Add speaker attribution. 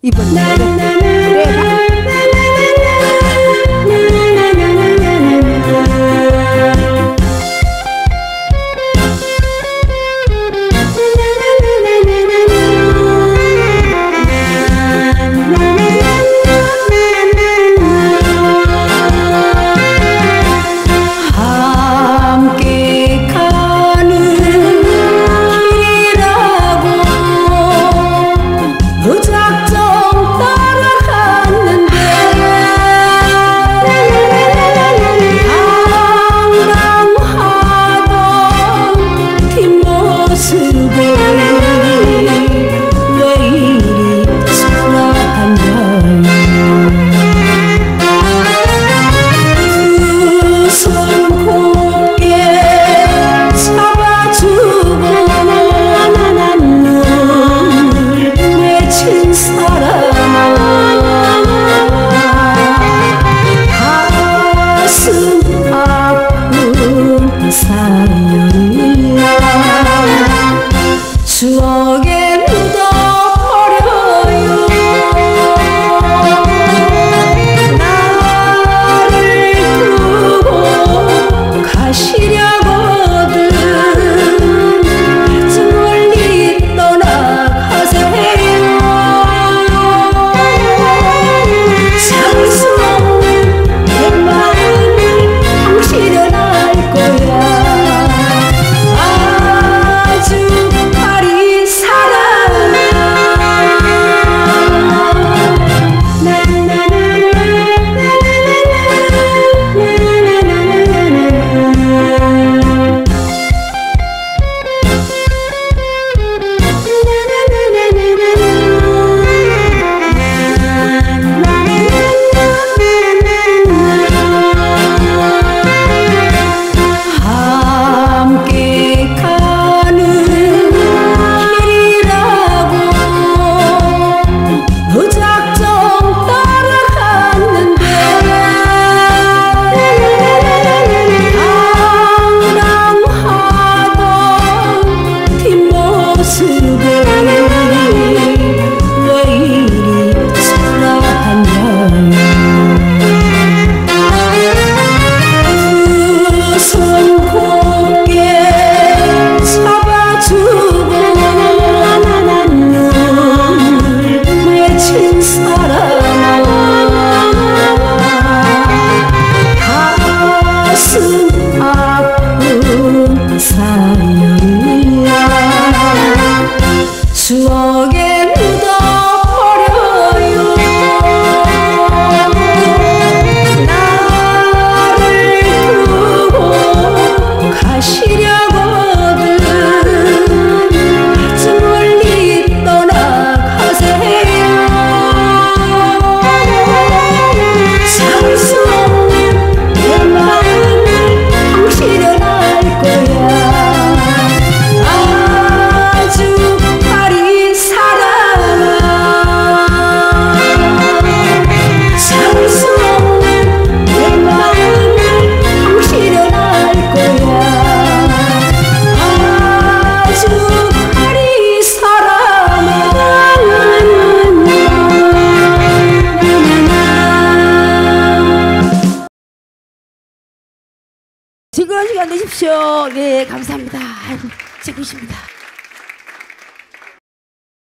Speaker 1: 이번 노래 추억에 묻어버려요. 나를 두고 가시려거든 저 멀리 떠나가세요. 참을 수 없는 내 마음을 당신은 알 거야. 추억에 묻어버려요. 나를 두고 가시려거든 저 멀리 떠나가세요. 참을 수 없는 내 마음을 당신은 알 거야. 즐거운 시간 되십시오. 네, 감사합니다. 아이고, 최고십니다.